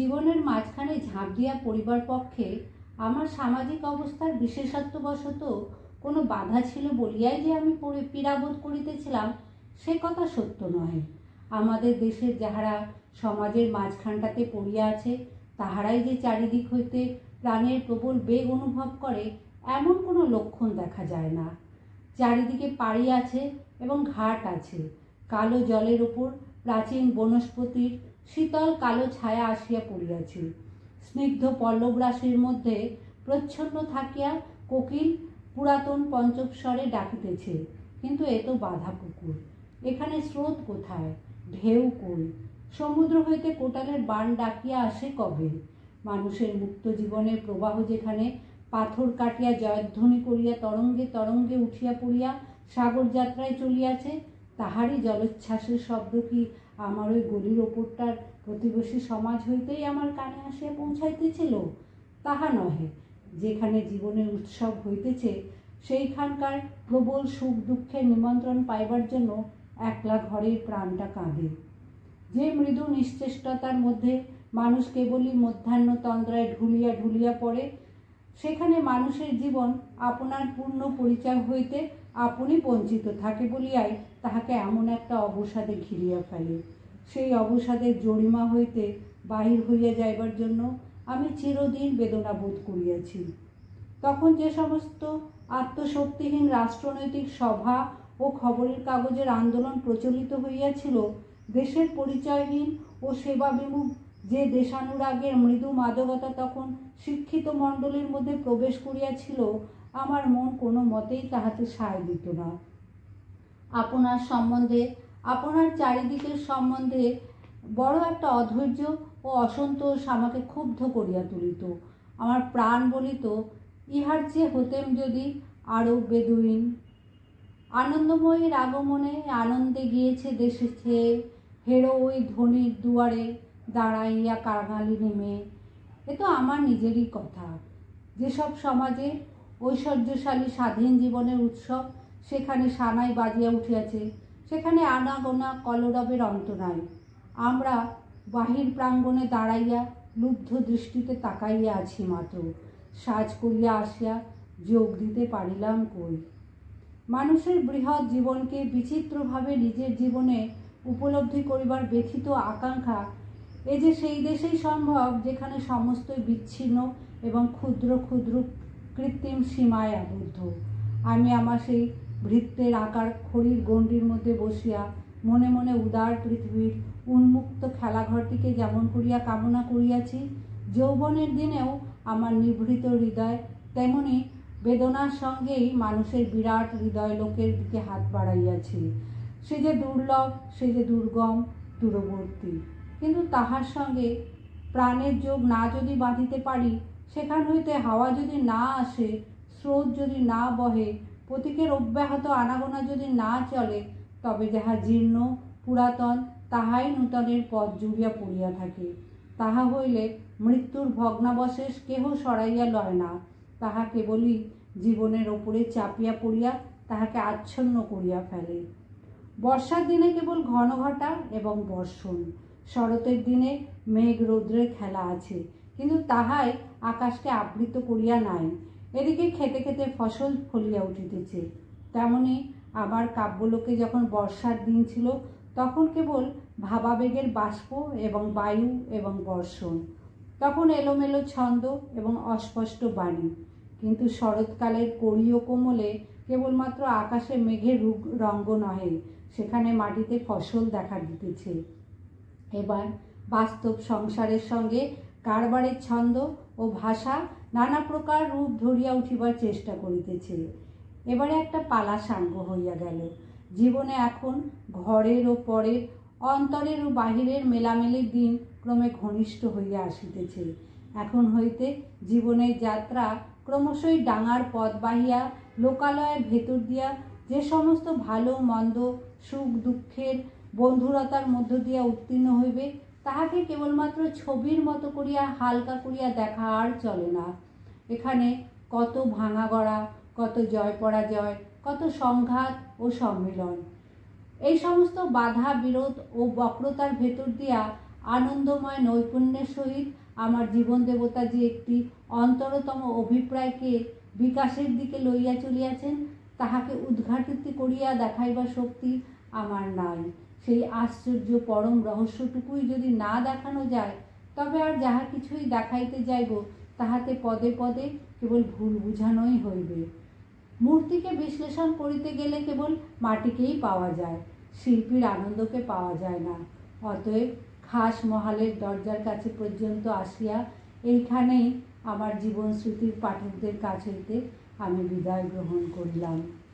জীবনের মাঝখানে ঝাঁপ দিয়া পড়িবার পক্ষে আমার সামাজিক অবস্থার বিশেষত্ববশত কোনো বাধা ছিল বলিয়াই যে আমি পীড়াবোধ করিতেছিলাম সে কথা সত্য নহে। আমাদের দেশের যাহারা সমাজের মাঝখানটাতে পড়িয়া আছে তাহারাই যে চারিদিক হইতে প্রাণের প্রবল বেগ অনুভব করে এমন কোনো লক্ষণ দেখা যায় না। চারিদিকে পাড়ি আছে এবং ঘাট আছে, কালো জলের ওপর প্রাচীন বনস্পতির শীতল কালো ছায়া আসিয়া পড়িয়াছে। স্নিগ্ধ পল্লবরাশির মধ্যে প্রচ্ছন্ন থাকিয়া কোকিল পুরাতন পঞ্চস্বরে ডাকিতেছে, কিন্তু এ তো বাঁধা পুকুর, এখানে স্রোত কোথায়, ঢেউ কই? সমুদ্র হইতে কোটালের বান ডাকিয়া আসে কবে? মানুষের মুক্ত জীবনের প্রবাহ যেখানে পাথর কাটিয়া জয়ধ্বনি করিয়া তরঙ্গে তরঙ্গে উঠিয়া পড়িয়া সাগর যাত্রায় চলিয়াছে, তাহারই জলোচ্ছ্বাসের শব্দ কি আমার ওই গলির ওপরটার প্রতিবেশী সমাজ হইতেই আমার কানে আসিয়া পৌঁছাইতেছিল? তাহা নহে। যেখানে জীবনের উৎসব হইতেছে সেইখানকার প্রবল সুখ দুঃখের নিমন্ত্রণ পাইবার জন্য একলা ঘরের প্রাণটা কাঁদে। যে মৃদু নিশ্চেষ্টতার মধ্যে মানুষ কেবলই মধ্যাহ্ন তন্দ্রায় ঢুলিয়া ঢুলিয়া পড়ে, সেখানে মানুষের জীবন আপনার পূর্ণ পরিচয় হইতে আপনি বঞ্চিত থাকে বলিয়াই তাহাকে এমন একটা অবসাদে ঘিরিয়া ফেলে। সেই অবসাদের জরিমা হইতে বাহির হইয়া যাইবার জন্য আমি চিরদিন বেদনা বোধ করিয়াছি। তখন যে সমস্ত আত্মশক্তিহীন রাষ্ট্রনৈতিক সভা ও খবরের কাগজের আন্দোলন প্রচলিত হইয়াছিল, দেশের পরিচয়হীন ও সেবা বিমুখ যে দেশানুরাগের মৃদু মাদকতা তখন শিক্ষিত মণ্ডলীর মধ্যে প্রবেশ করিয়াছিল, আমার মন কোনো মতেই তাহাতে সায় দিত না। আপনার সম্বন্ধে, আপনার চারিদিকের সম্বন্ধে বড় একটা অধৈর্য ও অসন্তোষ আমাকে ক্ষুব্ধ করিয়া তুলিত। আমার প্রাণ বলিত, ইহার চেয়ে হতেম যদি আরও বেদুইন। আনন্দময়ীর আগমনে আনন্দে গিয়েছে দেশে ছেয়ে, হেরো ওই ধনির দুয়ারে দাঁড়াইয়া কাঙালিনী মেয়ে। এ তো আমার নিজেরই কথা। যেসব সমাজে ঐশ্বর্যশালী স্বাধীন জীবনের উৎসব সেখানে সানাই বাজিয়া উঠিয়াছে, সেখানে আনাগোনা কলরবের অন্ত নাই। আমরা বাহির প্রাঙ্গণে দাঁড়াইয়া লুব্ধ দৃষ্টিতে তাকাইয়া আছি মাত্র, সাজ করিয়া আসিয়া যোগ দিতে পারিলাম কই? মানুষের বৃহৎ জীবনকে বিচিত্রভাবে নিজের জীবনে উপলব্ধি করিবার ব্যথিত আকাঙ্ক্ষা এ যে সেই দেশেই সম্ভব যেখানে সমস্তই বিচ্ছিন্ন এবং ক্ষুদ্র ক্ষুদ্র কৃত্রিম সীমায় আবদ্ধ। আমি আমার সেই বৃত্তের আকার খড়ির গণ্ডির মধ্যে বসিয়া মনে মনে উদার পৃথিবীর উন্মুক্ত খেলাঘরটিকে যেমন করিয়া কামনা করিয়াছি, যৌবনের দিনেও আমার নিভৃত হৃদয় তেমনি বেদনার সঙ্গেই মানুষের বিরাট হৃদয় লোকের দিকে হাত বাড়াইয়াছি। সে যে দুর্লভ, সে যে দুর্গম, দূরবর্তী, কিন্তু তাহার সঙ্গে প্রাণের যোগ না যদি বাঁধিতে পারি, সেখান হইতে হাওয়া যদি না আসে, স্রোত যদি না বহে, প্রতীকের অব্যাহত আনাগোনা যদি না চলে, তবে যাহা জীর্ণ পুরাতন তাহাই নূতনের পথ জুড়িয়া পড়িয়া থাকে। তাহা হইলে মৃত্যুর ভগ্নাবশেষ কেহ সরাইয়া লয় না, তাহা কেবলই জীবনের ওপরে চাপিয়া পড়িয়া তাহাকে আচ্ছন্ন করিয়া ফেলে। বর্ষার দিনে কেবল ঘন ঘটা এবং বর্ষণ, শরতের দিনে মেঘ রৌদ্রের খেলা আছে, কিন্তু তাহাই আকাশকে আবৃত করিয়া নাই। এদিকে খেতে খেতে ফসল ফলিয়া উঠিতেছে। তেমনি আমার কাব্যলোকে যখন বর্ষার দিন ছিল, তখন কেবল ভাবাবেগের বাষ্প এবং বায়ু এবং বর্ষণ, তখন এলোমেলো ছন্দ এবং অস্পষ্ট বাণী। কিন্তু শরৎকালের কড়িও কোমলে কেবলমাত্র আকাশে মেঘের রঙ্গ নহে, সেখানে মাটিতে ফসল দেখা দিতেছে। এবার বাস্তব সংসারের সঙ্গে কারবারের ছন্দ ও ভাষা নানা প্রকার রূপ ধরিয়া উঠিবার চেষ্টা করিতেছে। এবারে একটা পালা সাঙ্গ হইয়া গেল। জীবনে এখন ঘরের ও পরের, অন্তরের ও বাহিরের মেলামেলির দিন ক্রমে ঘনিষ্ঠ হইয়া আসিতেছে। এখন হইতে জীবনের যাত্রা ক্রমশই ডাঙার পথ বাহিয়া লোকালয়ের ভেতর দিয়া যে সমস্ত ভালো মন্দ সুখ দুঃখের বন্ধুরতার মধ্য দিয়া উত্তীর্ণ হইবে, তাহাকে কেবলমাত্র ছবির মতো করিয়া হালকা করিয়া দেখা আর চলে না। এখানে কত ভাঙা গড়া, কত জয় পরাজয়, কত সংঘাত ও সম্মিলন। এই সমস্ত বাধা বিরোধ ও বক্রতার ভেতর দিয়া আনন্দময় নৈপুণ্যের সহিত আমার জীবন দেবতা যে একটি অন্তরতম অভিপ্রায়কে বিকাশের দিকে লইয়া চলিয়াছেন, তাহাকে উদ্ঘাটিত করিয়া দেখাইবার শক্তি আমার নাই। সেই আশ্চর্য পরম রহস্যটুকুই যদি না দেখানো যায়, তবে আর যাহা কিছুই দেখাইতে যাইব তাহাতে পদে পদে কেবল ভুল বুঝানোই হইবে। মূর্তিকে বিশ্লেষণ করিতে গেলে কেবল মাটিকেই পাওয়া যায়, শিল্পীর আনন্দকে পাওয়া যায় না। অতএব খাস মহালের দরজার কাছে পর্যন্ত আসিয়া এইখানেই আমার জীবন স্মৃতির পাঠকদের কাছ হইতে আমি বিদায় গ্রহণ করিলাম।